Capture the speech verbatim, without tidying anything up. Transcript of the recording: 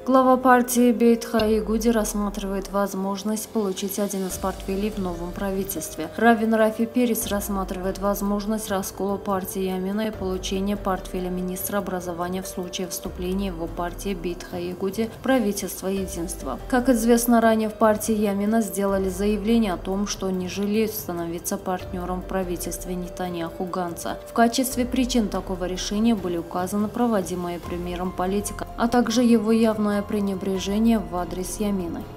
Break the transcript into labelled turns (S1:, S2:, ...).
S1: Глава партии Бейт Хаигуди рассматривает возможность получить один из портфелей в новом правительстве. Раввин Рафи Перец рассматривает возможность раскола партии Ямина и получения портфеля министра образования в случае вступления его партии Бейт Хаигуди в правительство единства. Как известно, ранее в партии Ямина сделали заявление о том, что не жалеют становиться партнером в правительстве Нетаньяху Ганца. В качестве причин такого решения были указаны проводимая премьером политика, а также его явное пренебрежение в адрес Ямина.